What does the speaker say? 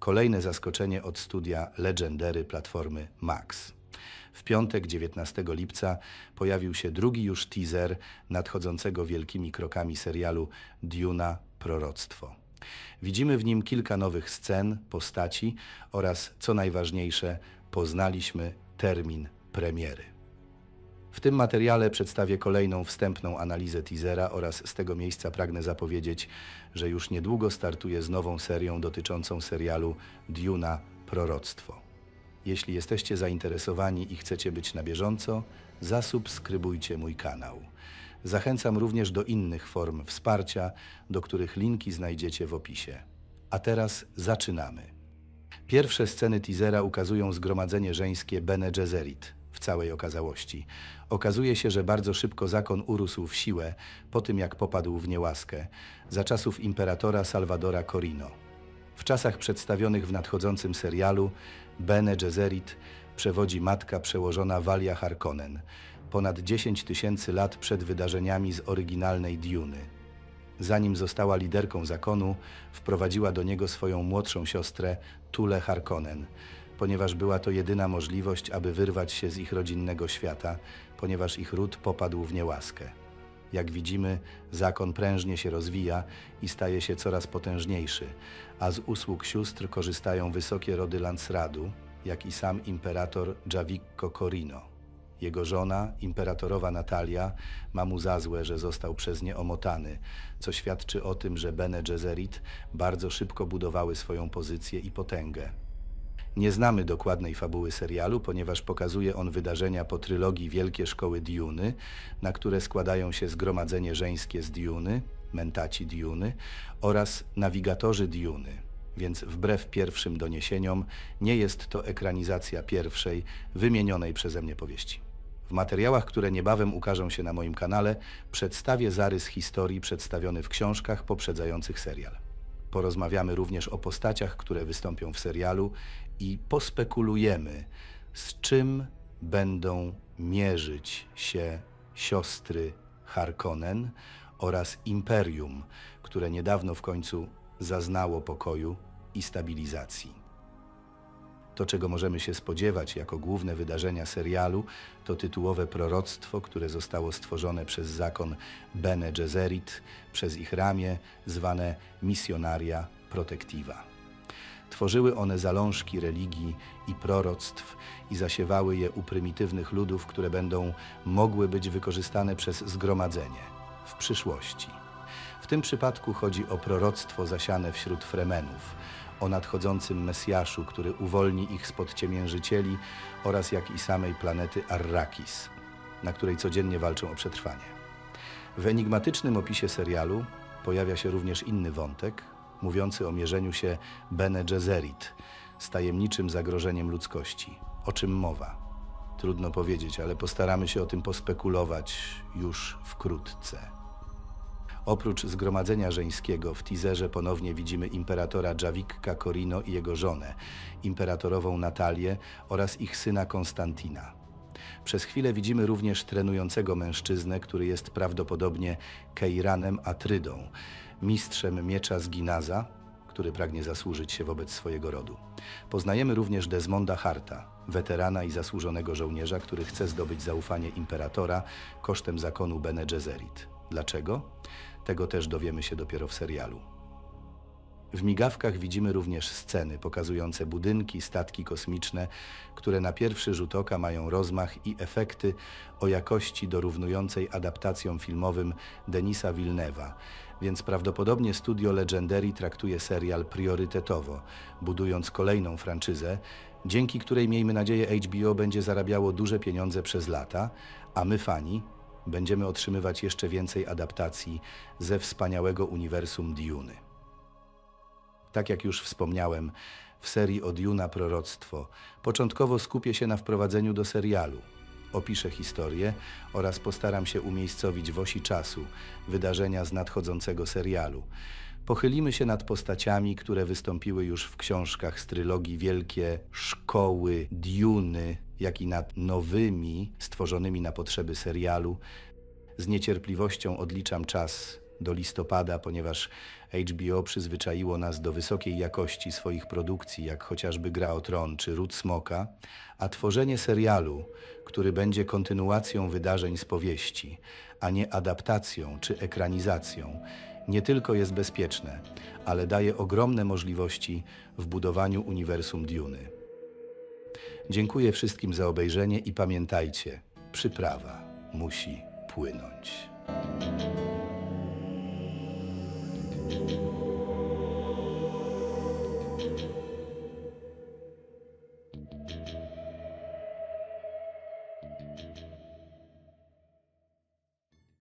kolejne zaskoczenie od studia Legendary platformy Max. W piątek, 19 lipca, pojawił się drugi już teaser nadchodzącego wielkimi krokami serialu Duna – Proroctwo. Widzimy w nim kilka nowych scen, postaci oraz, co najważniejsze, poznaliśmy termin premiery. W tym materiale przedstawię kolejną wstępną analizę teasera oraz z tego miejsca pragnę zapowiedzieć, że już niedługo startuję z nową serią dotyczącą serialu Duna – Proroctwo. Jeśli jesteście zainteresowani i chcecie być na bieżąco, zasubskrybujcie mój kanał. Zachęcam również do innych form wsparcia, do których linki znajdziecie w opisie. A teraz zaczynamy. Pierwsze sceny teasera ukazują zgromadzenie żeńskie Bene Gesserit w całej okazałości. Okazuje się, że bardzo szybko zakon urósł w siłę po tym, jak popadł w niełaskę, za czasów imperatora Salvadora Corino. W czasach przedstawionych w nadchodzącym serialu Bene Gesserit przewodzi matka przełożona Valia Harkonnen, ponad 10 000 lat przed wydarzeniami z oryginalnej Duny. Zanim została liderką zakonu, wprowadziła do niego swoją młodszą siostrę Tulę Harkonnen, ponieważ była to jedyna możliwość, aby wyrwać się z ich rodzinnego świata, ponieważ ich ród popadł w niełaskę. Jak widzimy, zakon prężnie się rozwija i staje się coraz potężniejszy, a z usług sióstr korzystają wysokie rody Lansradu, jak i sam imperator Javikko Corino. Jego żona, imperatorowa Natalia, ma mu za złe, że został przez nie omotany, co świadczy o tym, że Bene Gesserit bardzo szybko budowały swoją pozycję i potęgę. Nie znamy dokładnej fabuły serialu, ponieważ pokazuje on wydarzenia po trylogii Wielkie Szkoły Duny, na które składają się zgromadzenie żeńskie z Duny, Mentaci Duny oraz Nawigatorzy Duny, więc wbrew pierwszym doniesieniom nie jest to ekranizacja pierwszej, wymienionej przeze mnie powieści. W materiałach, które niebawem ukażą się na moim kanale, przedstawię zarys historii przedstawiony w książkach poprzedzających serial. Porozmawiamy również o postaciach, które wystąpią w serialu i pospekulujemy, z czym będą mierzyć się siostry Harkonnen oraz Imperium, które niedawno w końcu zaznało pokoju i stabilizacji. To, czego możemy się spodziewać jako główne wydarzenia serialu, to tytułowe proroctwo, które zostało stworzone przez zakon Bene Gesserit, przez ich ramię zwane Missionaria Protectiva. Tworzyły one zalążki religii i proroctw i zasiewały je u prymitywnych ludów, które będą mogły być wykorzystane przez zgromadzenie w przyszłości. W tym przypadku chodzi o proroctwo zasiane wśród Fremenów, o nadchodzącym Mesjaszu, który uwolni ich spod ciemiężycieli oraz jak i samej planety Arrakis, na której codziennie walczą o przetrwanie. W enigmatycznym opisie serialu pojawia się również inny wątek, mówiący o mierzeniu się Bene Gesserit z tajemniczym zagrożeniem ludzkości. O czym mowa? Trudno powiedzieć, ale postaramy się o tym pospekulować już wkrótce. Oprócz zgromadzenia żeńskiego w teaserze ponownie widzimy imperatora Javikka Corino i jego żonę, imperatorową Natalię oraz ich syna Konstantina. Przez chwilę widzimy również trenującego mężczyznę, który jest prawdopodobnie Keiranem Atrydą, mistrzem miecza z Ginaza, który pragnie zasłużyć się wobec swojego rodu. Poznajemy również Desmonda Harta, weterana i zasłużonego żołnierza, który chce zdobyć zaufanie imperatora kosztem zakonu Bene Gesserit. Dlaczego? Tego też dowiemy się dopiero w serialu. W migawkach widzimy również sceny pokazujące budynki, statki kosmiczne, które na pierwszy rzut oka mają rozmach i efekty o jakości dorównującej adaptacjom filmowym Denisa Villeneuve'a, więc prawdopodobnie studio Legendary traktuje serial priorytetowo, budując kolejną franczyzę, dzięki której, miejmy nadzieję, HBO będzie zarabiało duże pieniądze przez lata, a my, fani, będziemy otrzymywać jeszcze więcej adaptacji ze wspaniałego uniwersum Duny. Tak jak już wspomniałem, w serii o Duna Proroctwo początkowo skupię się na wprowadzeniu do serialu. Opiszę historię oraz postaram się umiejscowić w osi czasu wydarzenia z nadchodzącego serialu. Pochylimy się nad postaciami, które wystąpiły już w książkach z trylogii Wielkie Szkoły Duny, jak i nad nowymi, stworzonymi na potrzeby serialu. Z niecierpliwością odliczam czas do listopada, ponieważ HBO przyzwyczaiło nas do wysokiej jakości swoich produkcji, jak chociażby Gra o Tron czy Ród Smoka, a tworzenie serialu, który będzie kontynuacją wydarzeń z powieści, a nie adaptacją czy ekranizacją, nie tylko jest bezpieczne, ale daje ogromne możliwości w budowaniu uniwersum Duny. Dziękuję wszystkim za obejrzenie i pamiętajcie, przyprawa musi płynąć.